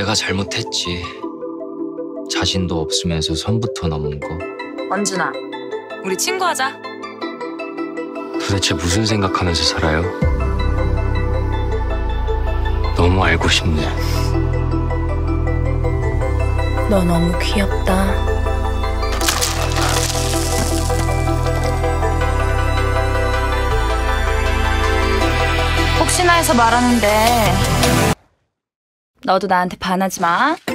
내가 잘못했지. 자신도 없으면서 선부터 넘은 거. 원준아, 우리 친구하자. 도대체 무슨 생각하면서 살아요? 너무 알고 싶네. 너 너무 귀엽다. 혹시나 해서 말하는데 너도 나한테 반하지 마.